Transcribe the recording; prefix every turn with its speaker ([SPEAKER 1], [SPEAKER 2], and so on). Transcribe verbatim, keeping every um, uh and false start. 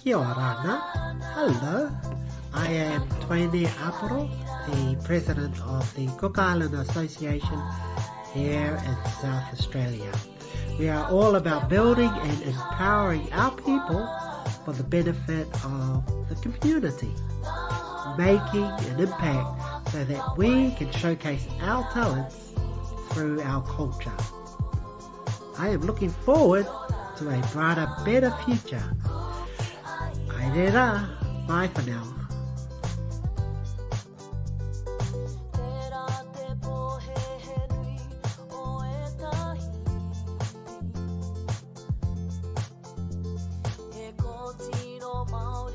[SPEAKER 1] Kia Orana. Hello, I am Twaine Aparo, the President of the Cook Island Association here in South Australia. We are all about building and empowering our people for the benefit of the community, making an impact so that we can showcase our talents through our culture. I am looking forward to a brighter, better future. Airera, bye for now. Maori